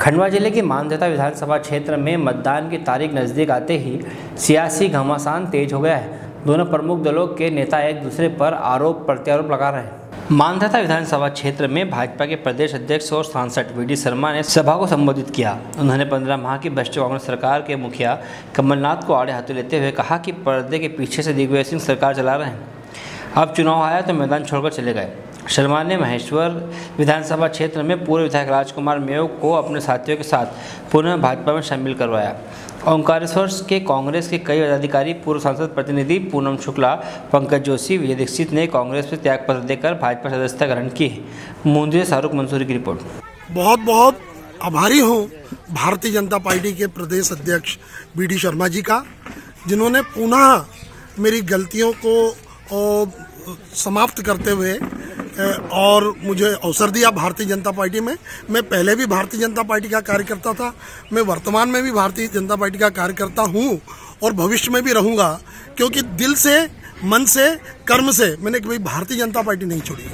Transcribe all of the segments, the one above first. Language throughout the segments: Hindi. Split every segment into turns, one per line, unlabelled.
खंडवा जिले के मानदेता विधानसभा क्षेत्र में मतदान की तारीख नज़दीक आते ही सियासी घमासान तेज हो गया है। दोनों प्रमुख दलों के नेता एक दूसरे पर आरोप प्रत्यारोप लगा रहे हैं। मानदेता विधानसभा क्षेत्र में भाजपा के प्रदेश अध्यक्ष और सांसद वी डी शर्मा ने सभा को संबोधित किया। उन्होंने 15 माह की भ्रष्ट कांग्रेस सरकार के मुखिया कमलनाथ को आड़े हाथों लेते हुए कहा कि पर्दे के पीछे से दिग्विजय सिंह सरकार चला रहे हैं। अब चुनाव आया तो मैदान छोड़कर चले गए। शर्मा ने महेश्वर विधानसभा क्षेत्र में पूर्व विधायक राजकुमार मेव को अपने साथियों के साथ पुनः भाजपा में शामिल करवाया। ओंकारेश्वर के कांग्रेस के कई पदाधिकारी, पूर्व सांसद प्रतिनिधि पूनम शुक्ला, पंकज जोशी, विजय दीक्षित ने कांग्रेस में त्यागपत्र देकर भाजपा सदस्यता ग्रहण की। मुंदरी से शाहरुख मंसूरी की रिपोर्ट।
बहुत बहुत आभारी हूँ भारतीय जनता पार्टी के प्रदेश अध्यक्ष वी डी शर्मा जी का, जिन्होंने पुनः मेरी गलतियों को समाप्त करते हुए और मुझे अवसर दिया भारतीय जनता पार्टी में। मैं पहले भी भारतीय जनता पार्टी का कार्यकर्ता था, मैं वर्तमान में भी भारतीय जनता पार्टी का कार्यकर्ता हूं और भविष्य में भी रहूंगा, क्योंकि दिल से, मन से, कर्म से मैंने कभी भारतीय जनता पार्टी नहीं छोड़ी।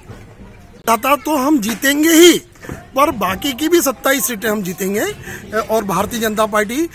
दाता तो हम जीतेंगे ही, पर बाकी की भी 27 सीटें हम जीतेंगे और भारतीय जनता पार्टी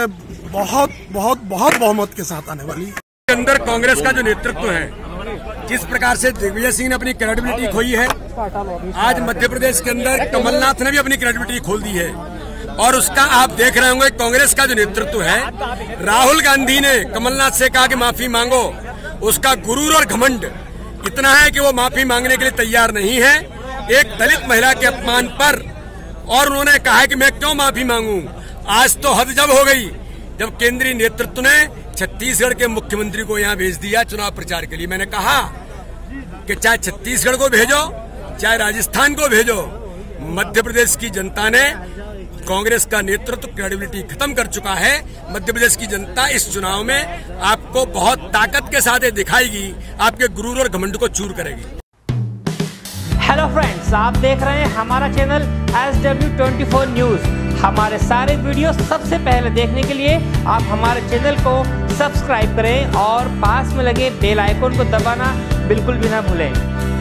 बहुत बहुत बहुत बहुमत के साथ आने वाली है।
अंदर कांग्रेस का जो नेतृत्व है, जिस प्रकार से दिग्विजय सिंह ने अपनी क्रेडिबिलिटी खोई है, आज मध्य प्रदेश के अंदर कमलनाथ ने भी अपनी क्रेडिबिलिटी खोल दी है। और उसका आप देख रहे होंगे, कांग्रेस का जो नेतृत्व है, राहुल गांधी ने कमलनाथ से कहा कि माफी मांगो। उसका गुरूर और घमंड इतना है कि वो माफी मांगने के लिए तैयार नहीं है एक दलित महिला के अपमान पर। और उन्होंने कहा है कि मैं क्यों माफी मांगू। आज तो हद जब हो गई जब केंद्रीय नेतृत्व ने छत्तीसगढ़ के मुख्यमंत्री को यहाँ भेज दिया चुनाव प्रचार के लिए। मैंने कहा कि चाहे छत्तीसगढ़ को भेजो, चाहे राजस्थान को भेजो, मध्य प्रदेश की जनता ने कांग्रेस का नेतृत्व क्रेडिबिलिटी खत्म कर चुका है। मध्य प्रदेश की जनता इस चुनाव में आपको बहुत ताकत के साथ दिखाएगी, आपके गुरूर और घमंड को चूर करेगी।
हेलो फ्रेंड्स, आप देख रहे हैं हमारा चैनल SW24 न्यूज। हमारे सारे वीडियो सबसे पहले देखने के लिए आप हमारे चैनल को सब्सक्राइब करें और पास में लगे बेल आइकन को दबाना बिल्कुल भी ना भूलें।